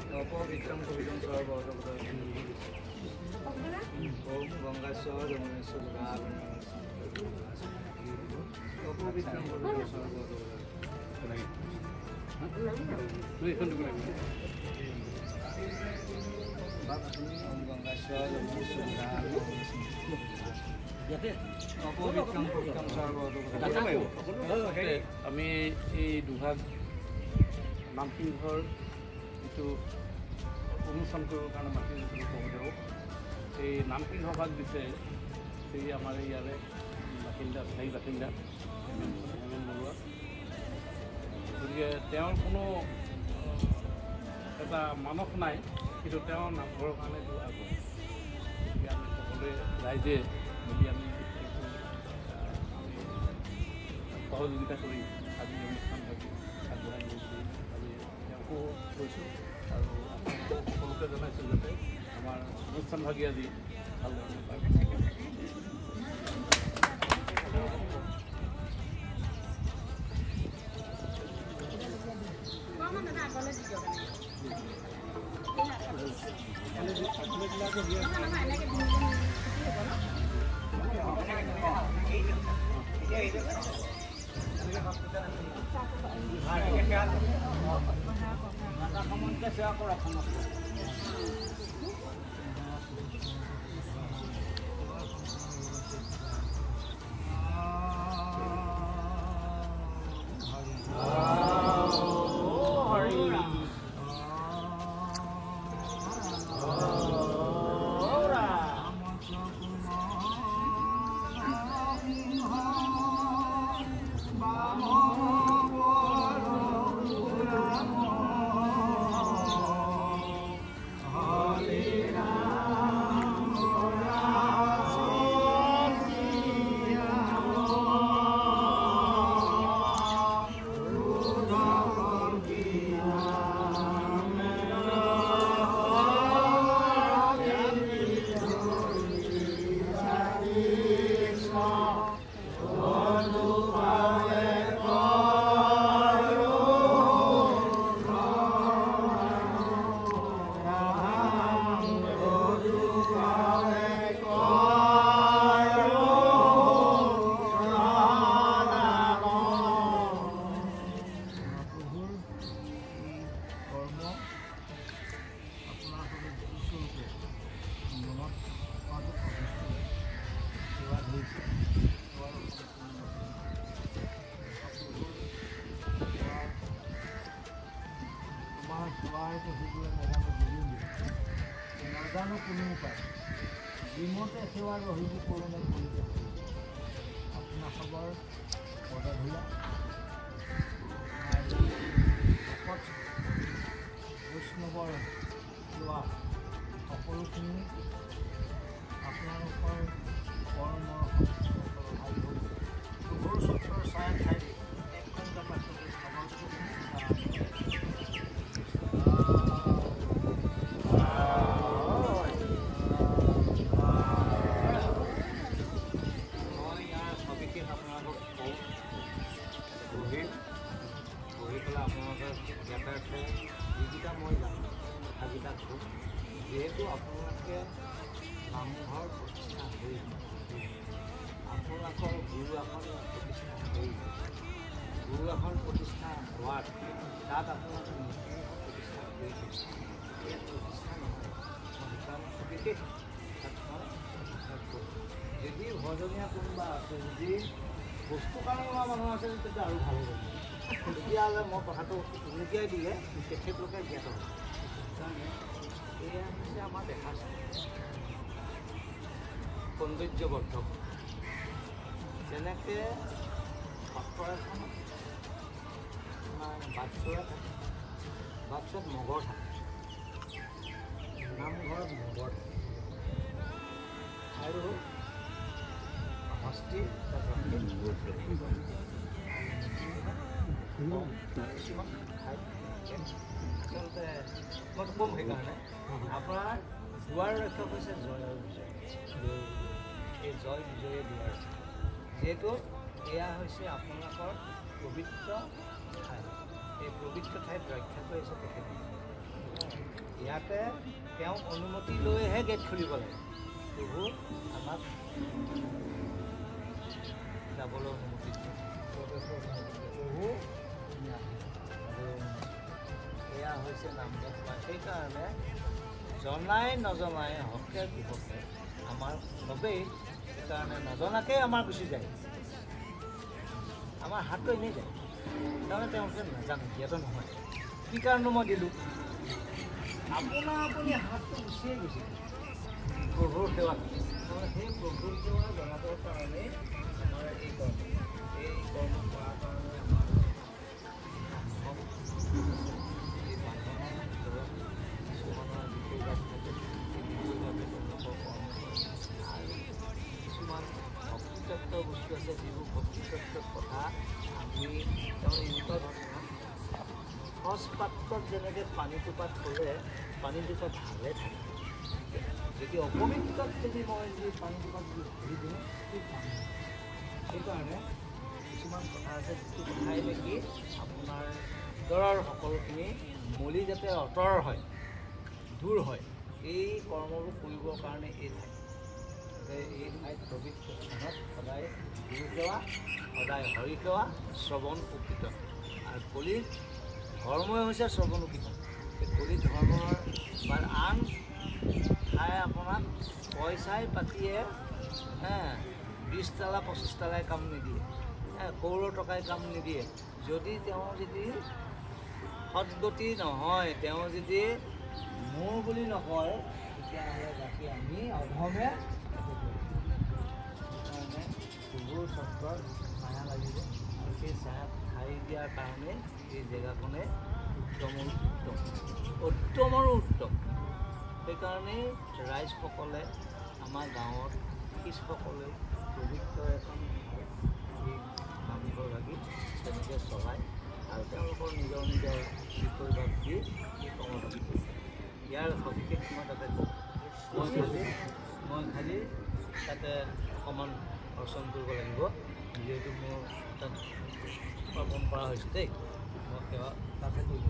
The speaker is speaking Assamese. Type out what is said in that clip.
অপবিত্রং পবিত্রং সর্বতঃ ওম গঙ্গাশ্বর যমুনেশ্বর অপবিত্রং পবিত্রং সর্বতঃ ওম গঙ্গাশ্বর যমুনেশ্বর অপবিত্রং পবিত্রং সর্বতঃ আমি এই দুভাগ নামসিংহৰ যিটো অনুষ্ঠান কৰিবৰ কাৰণে মাতি দিছিলোঁ প্ৰভুদেৱক এই নামসিংহ ভাগ দিছে সেই আমাৰ ইয়াৰে বাসিন্দা স্থায়ী বাসিন্দা হেমেন বৰুৱা গতিকে তেওঁৰ কোনো এটা মানস নাই কিন্তু তেওঁৰ নামঘৰৰ কাৰণে এইটো আগ্ৰহ গতিকে আমি সকলোৱে ৰাইজে মিলি আমি সহযোগিতা কৰি আজি অনুষ্ঠান ভাগি আগবঢ়াই নিছোঁ আজি তেওঁকো কৈছোঁ আৰু সকলোকে জনাইছোঁ যাতে আমাৰ অনুষ্ঠান ভাগি আজি ভালদৰে পায় সেৱা কৰা নাজানো কোনো উপায় বিমতে সেৱা ৰহিব কৰোণে কৰিছে আপোনাৰ খবৰ পদধূলা ভকত বৈষ্ণৱৰ সেৱা সকলোখিনি আপোনালোকৰ কৰ্মৰ সৰু চত্ৰৰ ছায়া ঠাইত এক ঘণ্টা পাছতে যিকেইটা মই জানো কথাকেইটা কওঁ যিহেতু আপোনালোকে নামঘৰ প্ৰতিষ্ঠা হৈ আপোনালোকৰ গুৰু আসন প্ৰতিষ্ঠা হৈ গুৰু আসন প্ৰতিষ্ঠা হোৱাত তাত আপোনালোকে নতুন প্ৰতিষ্ঠা কৰি এই প্ৰতিষ্ঠা নহয় বিশেষ তাত মই যদি ভজনীয়া কোনোবা আছে যদি বস্তু কাৰণে লোৱা মানুহ আছে তেতিয়া আৰু ভাল হ'ব তেতিয়াহ'লে মই কথাটো উনুকিয়াই দিলে তেখেতলোকে জ্ঞাত হ'ব এয়া হৈছে আমাৰ দেখা সৌন্দৰ্যবৰ্ধক যেনেকৈ সত্ৰ এখনত আমাৰ বাটচৰা থাকে বাটচৰাত মগৰ থাকে নামঘৰত মগৰ থাকে আৰু হস্তি আচলতে মই কম সেইকাৰণে আপোনাৰ দুৱাৰ ৰক্ষক হৈছে জয় আৰু বিজয় এই জয় বিজয়ে দুৱাৰ যিহেতু এয়া হৈছে আপোনালোকৰ পবিত্ৰ ঠাই এই পবিত্ৰ ঠাইত ৰক্ষা কৰি আছে তেখেতে ইয়াতে তেওঁ অনুমতি লৈহে গেট খুলিব লাগে। প্ৰভু আমাক যাবলৈ অনুমতি দিয়ে, প্ৰভু এয়া হৈছে নামঘৰ সভা। সেইকাৰণে জনাই নজনাই হকে বিপক্ষে আমাৰ চবেই, সেইকাৰণে নজনাকেই আমাৰ গুচি যায়, আমাৰ হাতটো এনেই যায়। তাৰমানে তেওঁলোকে নাজানে, জ্ঞাত নহয়। কি কাৰণে মই দিলোঁ, আপুনি হাতটো গুচিয়ে গৈছে প্ৰভুৰ সেৱা। তাৰমানে সেই প্ৰভুৰ সেৱা জনাবৰ কাৰণেই আমাৰ এই কৰ্ম কৰাৰ কাৰণে আমাৰ এই বান্ধৱৰ ভিতৰত কিছুমানৰ বিপৰীত থাকে, সেই বিপৰীতভাৱে তেওঁলোকৰ কৰ্ম কৰে। আৰু কিছুমান ভক্তিতত্ব বস্তু আছে, যিবোৰ ভক্তিতত্বৰ কথা আমি তাৰমানে এনেকুৱা ধৰণৰ সজ পাত্ৰত যেনেকৈ পানীটোপা থ'লে পানীটোপা ভালে থাকে, যদি অপবিত্ৰত যদি মই যদি পানীটোপা যদি ধৰি দিওঁ সেই পানী, সেইকাৰণে কিছুমান কথা আছে, যিটো কথাই নেকি আপোনাৰ ভিতৰৰ সকলোখিনি মলি যাতে আঁতৰ হয়, দূৰ হয়, এই কৰ্মবোৰ কৰিবৰ কাৰণে এই ঠাই, এই ঠাইত পবিত্ৰ স্থানত সদায় গুৰু সেৱা, সদায় হৰি সেৱা, শ্ৰৱণ কীৰ্তন। আৰু কলি ধৰ্মই হৈছে শ্ৰৱণ কীৰ্তন। এই কলি ধৰ্মৰ বা আন ঠাই আপোনাক পইচাই পাতিয়ে 20 তালা 25 তালাই কাম নিদিয়ে, কৌড়ৰ টকাই কাম নিদিয়ে। যদি তেওঁ যদি সদগতি নহয়, তেওঁ যদি মোৰ বুলি নকয়, তেতিয়াহ'লে বাকী আমি অধমে। সেইকাৰণে প্ৰভুৰ চক্ৰৰ ছায়া লাগিব, আৰু সেই ছায়াত ঠাই দিয়াৰ কাৰণে এই জেগাখনে উত্তমৰো উত্তম। সেইকাৰণেই ৰাইজসকলে আমাৰ গাঁৱত শিষসকলে পবিত্ৰ এখন ঠাই এই নামঘৰ ভাগি তেনেকৈ চলায়, আৰু তেওঁলোকৰ নিজৰ নিজৰ বিষয়ভাগ দি এই কৰ্মভাগি কৰিছে। ইয়াৰ সবিশেষ মই তাতে কওঁ, মই খালি তাতে অকণমান অৰ্চন কৰিব লাগিব, যিহেতু মোৰ তাত অৰ্পণ কৰা হৈছে দেই, মই সেৱা তাতে কৰিব